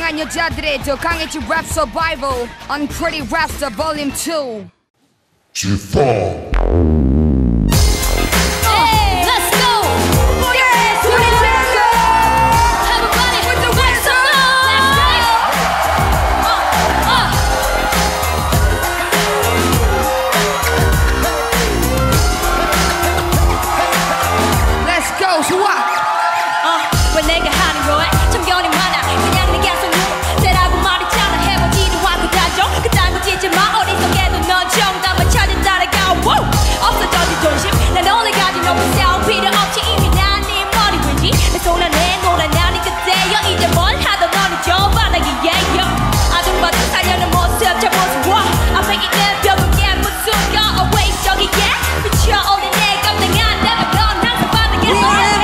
강한 여자들의 더 강해진 랩 서바이벌 Unpretty Rapster Volume 2 G4 왜 내가 하는 거야 참견이 많아 그냥 내 계속 대라고 말했잖아 해보지도 않고 다져 그딴 거 짓지 마 어리석게도 넌 정답만 찾아 따라가 없어져진 존심 난 오늘 가진 높은 싸움 필요 없이 이미 난 네 머리 위지 내 손 안에 놀아나니 그때여 이제 뭘 하던 너는 저 바닥이에요 아줌마도 살려는 모습 저 모습 와 앞에 있는 벽에 무슨 go away 저기에 미쳐오는 내 감당한 내가 넌 항상 바닥에 서야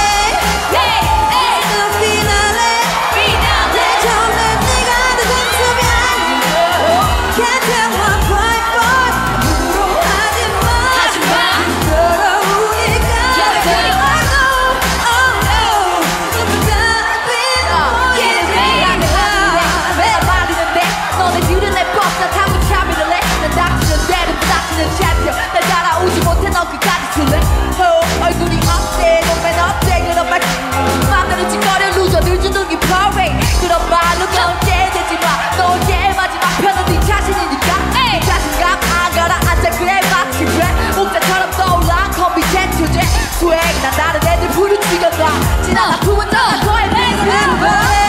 날 따라오지 못해 넌 끝까지 술래 얼굴이 업돼 몸엔 업돼 그런 말 맘대로 짓거려 루저 늘주둥이 parade 그런 말로 견제되지 마 너의 마지막 편은 네 자신이니까 네 자신감 안 가라앉아 그래 마치 랩 목자처럼 떠올라 컴비텐 주제 스웩 난 다른 애들 부르치려다 지난 아픔은 너가 더해 내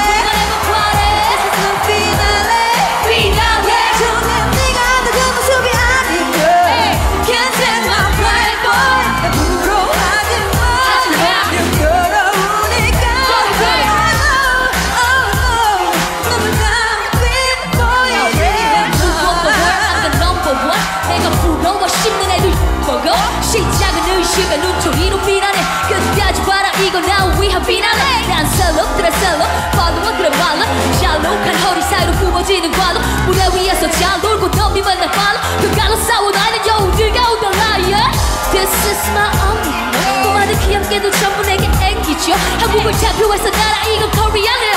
시작은 의심의 눈초리로 비난해 끝까지 봐라 이건 나 위한 비난해 난 셀럽 들의 셀럽 팔로워 들의 말로 샬록한 허리 사이로 굽어지는 관로 무대 위에서 잘 놀고 넘기만 날 팔로 그가로 싸워 나는 여우들과 오더라이어 This is my only 꼬마들 귀엽게도 전부 내게 애기죠 한국을 대표해서 나라 이건 코리아네